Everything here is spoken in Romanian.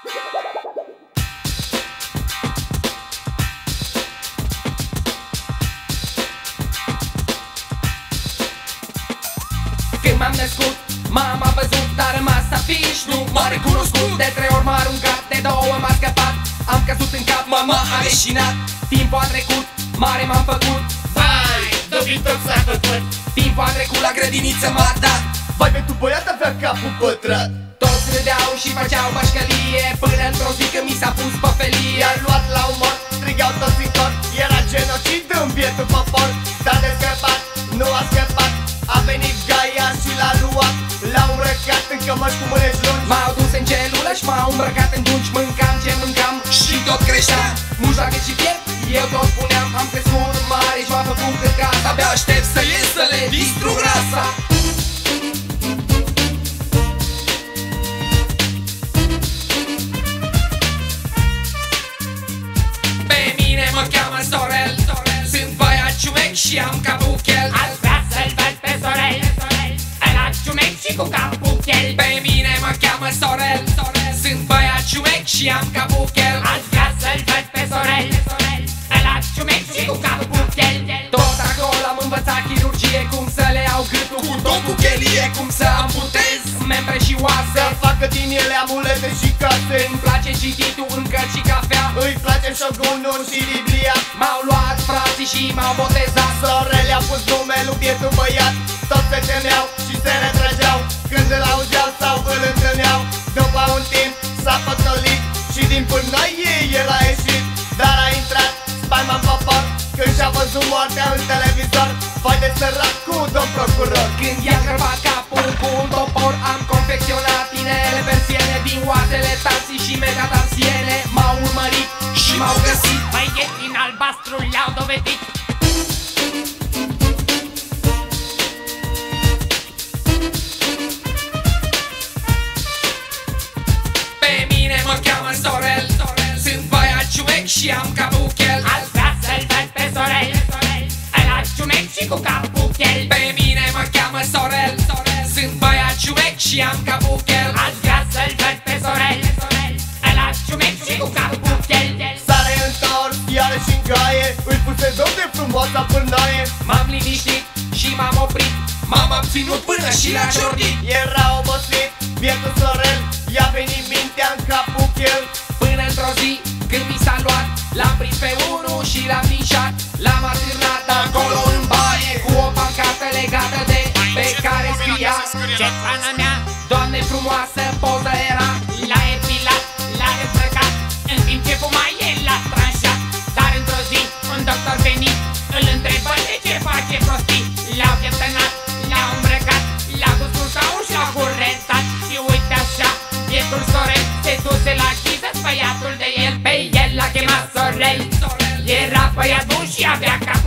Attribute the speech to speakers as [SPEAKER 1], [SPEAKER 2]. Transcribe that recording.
[SPEAKER 1] Când m-am născut, mama a văzut, dar a rămas afiș. Nu m-a recunoscut, de 3 ori m-a aruncat, de 2 m-a scăpat. Am căzut în cap, mama a leșinat. Timpul a trecut, mare m-am făcut.
[SPEAKER 2] Vai, dobitoc s-a făcut.
[SPEAKER 1] Timpul a trecut, la grădiniță m-a dat.
[SPEAKER 2] Vai, pentru băiat avea capul pătrat.
[SPEAKER 1] Toți râdeau și făceau bașcălie, până într-o zi că mi s-a pus pe felie.
[SPEAKER 2] I-a luat la umor, strigau toți în cor. Era genocid în bietul popor. Dar de scăpat, nu a scăpat. A venit Gaia și l-a luat. L-a îmbrăcat în cămăși cu mânești lungi.
[SPEAKER 1] M-au dus în celulă și m-au îmbrăcat în dungi. Mâncam ce mâncam și tot creștea. Mușacă și piept, eu tot spuneam. Am crescut mare și m-a făcut căcat. Abia aștept să ies să le distrug rasa. Pe mine mă cheamă Sorel, sunt băiat ciumec și am capul chel.
[SPEAKER 3] Aș vrea să-l văd pe Sorel, ăla ciumec și cu capul chel.
[SPEAKER 1] Pe mine mă cheamă Sorel, sunt băiat ciumec și am capul chel.
[SPEAKER 3] Aș vrea să-l văd pe Sorel, ăla ciumec și cu capul chel.
[SPEAKER 1] Tot acolo am învățat chirurgie, cum să le iau gâtul cu tot cu chelie, cum să amputez membre și oase.
[SPEAKER 2] Să facă din ele amulete și case.
[SPEAKER 1] Îmi place cititul în cărți și cafea.
[SPEAKER 2] Îi place șogunul și Biblia.
[SPEAKER 1] M-au luat frații și m-au botezat.
[SPEAKER 2] Sorel i-a pus nume lui bietul băiat. Toți se temeau și se retrăgeau când îl auzeau sau îl întâlneau. După un timp s-a potolit și din pârnaie el a ieșit. Dar a intrat spaima în popor când și-a văzut moartea în televizor. Vai de sărac cu domn procuror.
[SPEAKER 1] Când i-a crăpat capul cu un topor, am confecționat inele persiene din oasele tații și metatarsiene. M-au urmărit și m-au găsit.
[SPEAKER 3] Băieți din albastru le-au dovedit.
[SPEAKER 1] Pe mine mă cheamă Sorel, sunt băiat ciumec și am capul chel.
[SPEAKER 3] Aș vrea să-l văd pe Sorel, ăla ciumec și cu capul chel.
[SPEAKER 1] Pe mine mă cheamă Sorel, sunt băiat ciumec și am capul chel.
[SPEAKER 3] Aș vrea să-l văd pe Sorel, ăla ciumec și cu capul chel.
[SPEAKER 2] S-a reîntors iarăși în gaie. Îi puse domn de frumoasa pârnaie.
[SPEAKER 1] M-am liniștit și m-am oprit, m-am abținut până și la ciordit.
[SPEAKER 2] Era obosit bietul Sorel. I-a venit mintea în capul chel.
[SPEAKER 1] Până într-o zi când mi s-a luat, l-am prins pe unul și l-am linșat. L-am atârnat acolo în baie cu o pancartă legată de pe care scria:
[SPEAKER 3] Ce pana mea,
[SPEAKER 1] Doamne frumoasă, poză era.
[SPEAKER 3] l-a epilat, l-a dezbrăcat, în timp ce fuma el l-a tranșat. Dar într-o zi un doctor venit îl întrebă de ce face prostii. L-au pieptănat, l-au îmbrăcat, l-a dus cu scaun și l-a curentat. Și uite așa, bietul Sorel se duse la chiză, băiatul de el. Pe el l-a chemat Sorel, era băiat bun și avea cap